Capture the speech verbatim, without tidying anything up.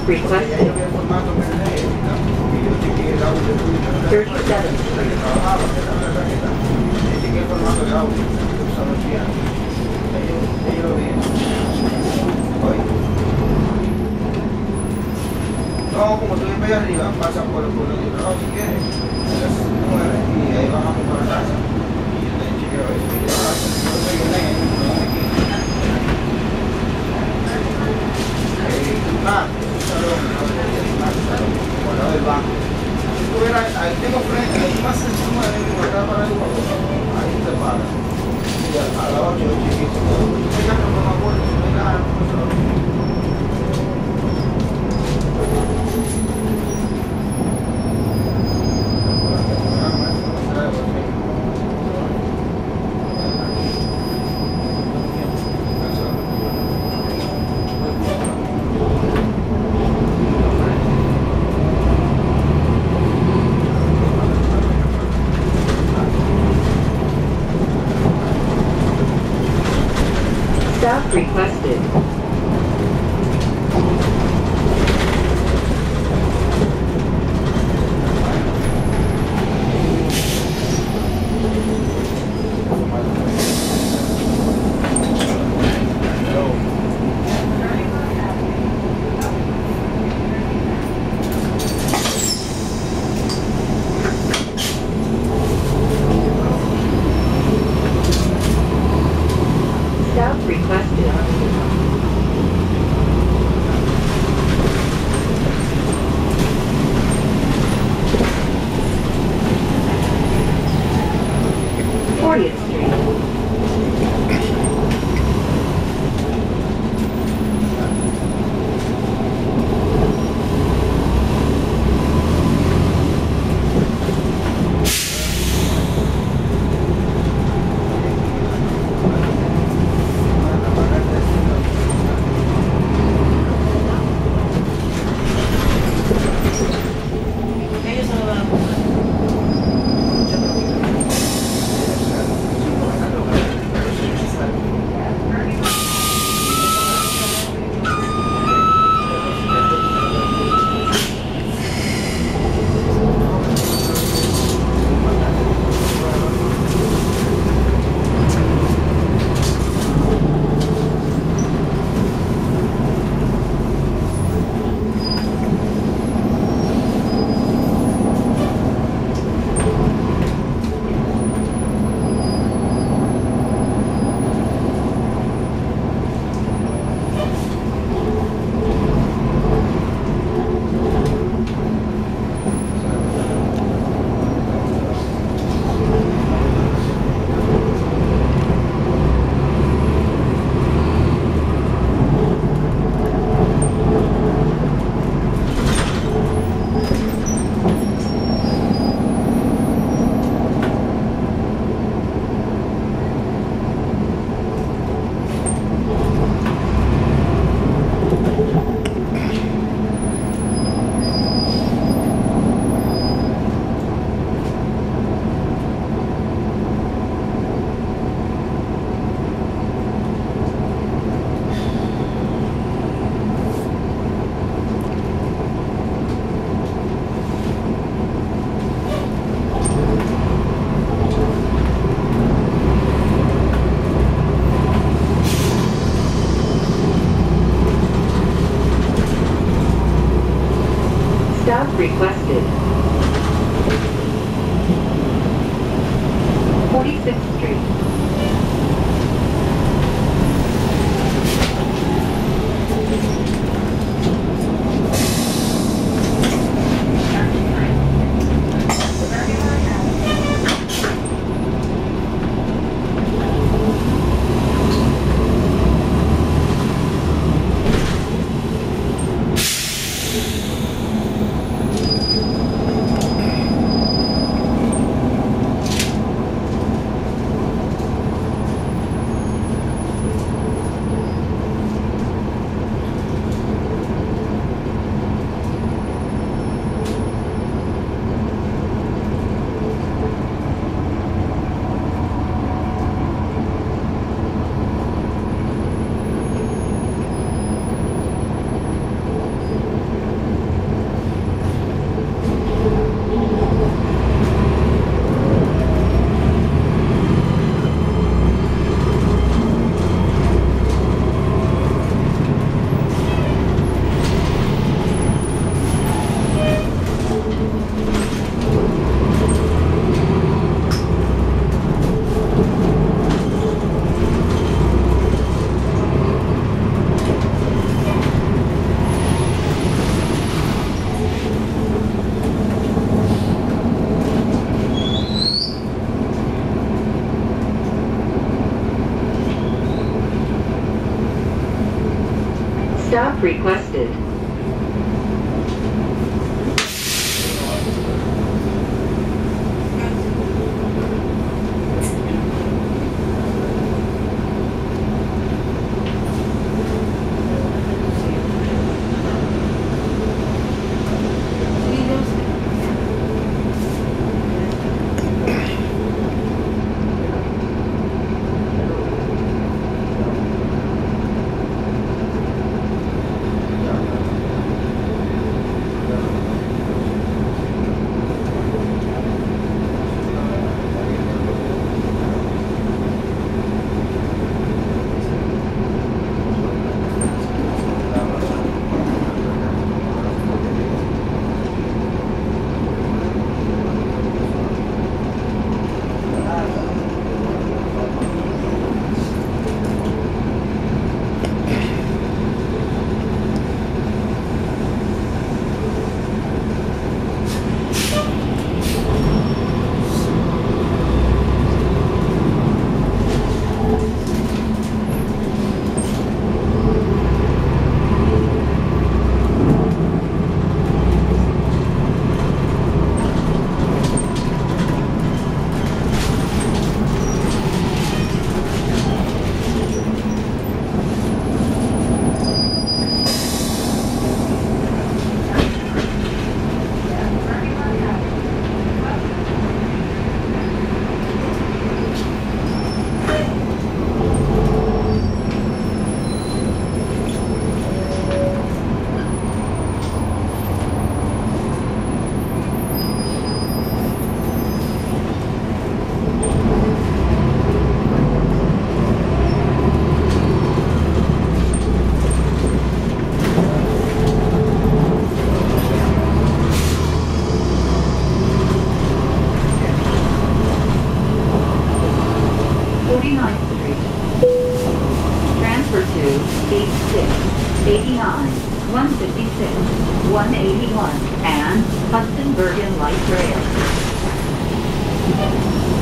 requested. thirty-seven. No, como tú ves arriba, pasa por el pueblo de trabajo si quieres. A las nueve y ahí bajamos para casa. Y yo te chequeo eso. Y yo, ah, yo soy el nene, no sé qué. Ah, un salón, un salón, por el lado del banco. Si tú verás, ahí tengo frente, ahí más encima de mí, acá para el juego. Ahí te paras. Y a las ocho, chiquito. Yo ya no me acuerdo, si no hay nada, no se lo digo. Staff requested. Staff requested. fortieth Street. Staff requested. forty-sixth Street. Stop requested. eighty-nine, one fifty-six, one eighty-one, and Hudson Bergen Light Rail.